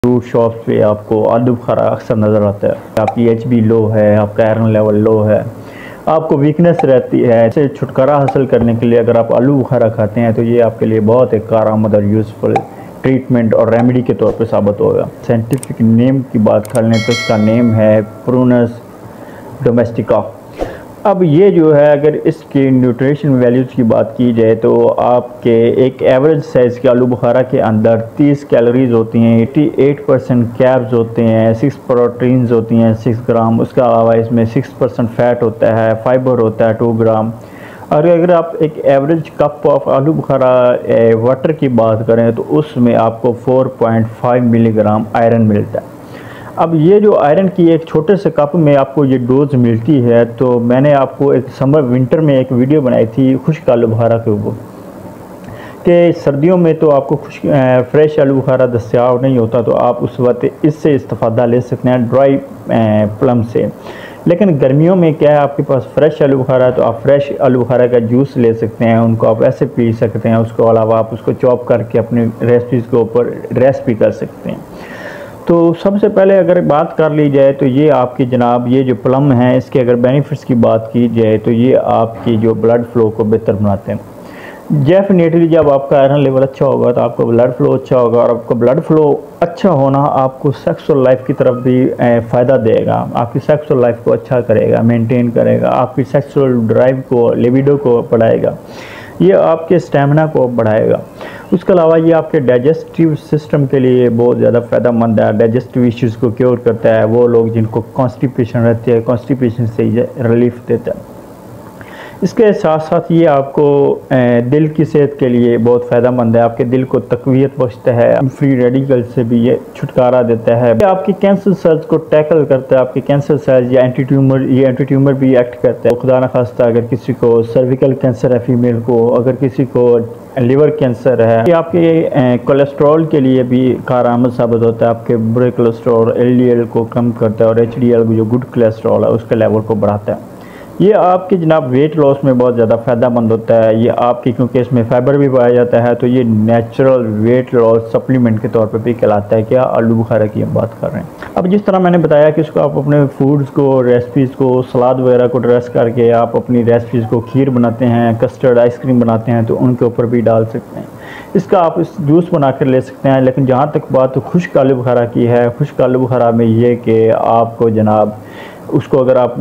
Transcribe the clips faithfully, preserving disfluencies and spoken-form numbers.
Fruit shops पे आपको आलूबखरा अक्सर नज़र आता है। आपकी एच बी लो है, आपका आयरन लेवल लो है, आपको वीकनेस रहती है, इससे छुटकारा हासिल करने के लिए अगर आप आलूबखरा खाते हैं तो ये आपके लिए बहुत एक कारआमद और यूज़फुल ट्रीटमेंट और रेमेडी के तौर पे साबित होगा। साइंटिफिक नेम की बात कर लें तो इसका नेम है प्रूनस डोमेस्टिका। अब ये जो है, अगर इसकी न्यूट्रिशन वैल्यूज़ की बात की जाए तो आपके एक एवरेज साइज़ के आलूबखरा के अंदर तीस कैलोरीज होती हैं, अठासी परसेंट कैब्स होते हैं, सिक्स प्रोटीन्स होती हैं सिक्स ग्राम, उसके अलावा इसमें सिक्स परसेंट फ़ैट होता है, फाइबर होता है टू ग्राम। और अगर आप एक एवरेज कप ऑफ आलूबखरा वाटर की बात करें तो उसमें आपको four point five milligram iron मिलता है। अब ये जो आयरन की एक छोटे से कप में आपको ये डोज मिलती है, तो मैंने आपको एक समर विंटर में एक वीडियो बनाई थी खुश्क आलूबखरा के ऊपर कि सर्दियों में तो आपको खुश्क फ्रेश आलूबखरा दस्तयाब नहीं होता, तो आप उस वक्त इससे इस्तेफादा ले सकते हैं ड्राई प्लम से। लेकिन गर्मियों में क्या है, आपके पास फ्रेश आलूबखरा है तो आप फ्रेश आलूबखरा का जूस ले सकते हैं, उनको आप ऐसे पी सकते हैं। उसके अलावा आप उसको चॉप करके अपनी रेसिपीज़ के ऊपर रेसिपी कर सकते हैं। तो सबसे पहले अगर बात कर ली जाए तो ये आपकी जनाब ये जो प्लम है, इसके अगर बेनिफिट्स की बात की जाए तो ये आपकी जो ब्लड फ्लो को बेहतर बनाते हैं। डेफिनेटली जब आपका आयरन लेवल अच्छा होगा तो आपका ब्लड फ्लो अच्छा होगा, और आपका ब्लड फ्लो अच्छा होना आपको सेक्सुअल लाइफ की तरफ भी फ़ायदा देगा, आपकी सेक्सुअल लाइफ को अच्छा करेगा, मेंटेन करेगा, आपकी सेक्सुअल ड्राइव को, लिबिडो को बढ़ाएगा, ये आपके स्टेमिना को बढ़ाएगा। उसके अलावा ये आपके डाइजेस्टिव सिस्टम के लिए बहुत ज़्यादा फ़ायदेमंद है, डाइजेस्टिव इश्यूज़ को क्योर करता है। वो लोग जिनको कॉन्स्टिपेशन रहती है, कॉन्स्टिपेशन से रिलीफ देता है। इसके साथ साथ ये आपको दिल की सेहत के लिए बहुत फ़ायदेमंद है, आपके दिल को तक़वियत बख्शता है, फ्री रेडिकल से भी ये छुटकारा देता है, ये आपके कैंसर सेल्स को टैकल करता है, आपके कैंसर सेल्स या एंटी ट्यूमर ये एंटी ट्यूमर भी एक्ट करता है। खुदा न खास्ता अगर किसी को सर्विकल कैंसर है फीमेल को, अगर किसी को लिवर कैंसर है, ये आपके कोलेस्ट्रॉल के लिए भी कारआमद साबित होता है, आपके बुरे कोलेस्ट्रॉल एल डी एल को कम करता है और एच डी एल जो गुड कोलेस्ट्रॉल है उसके लेवल को बढ़ाता है। ये आपकी जनाब वेट लॉस में बहुत ज़्यादा फ़ायदेमंद होता है। ये आपकी क्योंकि इसमें फाइबर भी पाया जाता है तो ये नेचुरल वेट लॉस सप्लीमेंट के तौर पे भी कहलाता है। क्या आलूबखरा की हम बात कर रहे हैं। अब जिस तरह मैंने बताया कि इसको आप अपने फूड्स को, रेसिपीज़ को, सलाद वगैरह को ड्रेस करके आप अपनी रेसिपीज़ को खीर बनाते हैं, कस्टर्ड आइसक्रीम बनाते हैं तो उनके ऊपर भी डाल सकते हैं। इसका आप इस जूस बना कर ले सकते हैं। लेकिन जहाँ तक बात तो खुश्क आलूबखरा की है, खुश्क आलूबखरा में ये कि आपको जनाब उसको अगर आप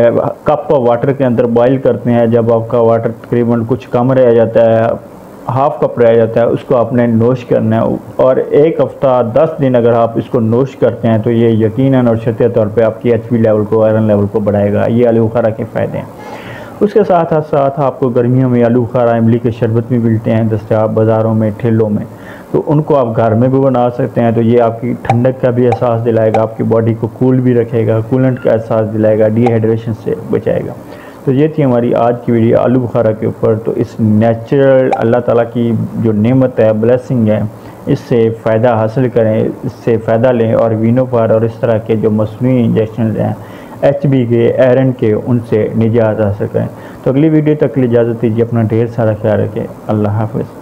कप ऑफ वाटर के अंदर बॉईल करते हैं, जब आपका वाटर तकरीबन कुछ कम रह जाता है, हाफ कप रह जाता है, उसको आपने नोश करना है। और एक हफ़्ता दस दिन अगर आप इसको नोश करते हैं तो ये यकीनन और शर्त तौर पे आपकी एच बी लेवल को, आयरन लेवल को बढ़ाएगा। ये आलूबखरा के फ़ायदे हैं। उसके साथ साथ आपको गर्मियों में आलूबखरा इमली के शरबत भी मिलते हैं दस्तयाब बाज़ारों में, ठेलों में, तो उनको आप घर में भी बना सकते हैं। तो ये आपकी ठंडक का भी एहसास दिलाएगा, आपकी बॉडी को कूल भी रखेगा, कूलेंट का एहसास दिलाएगा, डिहाइड्रेशन से बचाएगा। तो ये थी हमारी आज की वीडियो आलूबखरा के ऊपर। तो इस नेचुरल अल्लाह ताला की जो नेमत है, ब्लेसिंग है, इससे फ़ायदा हासिल करें, इससे फ़ायदा लें और वीनोफार और इस तरह के जो मसनूई इंजेक्शन हैं एच बी के, आयरन के, उनसे निजात हासिल करें। तो अगली वीडियो तक के लिए इजाज़त दीजिए। अपना ढेर सारा ख्याल रखें। अल्लाह हाफ़िज़।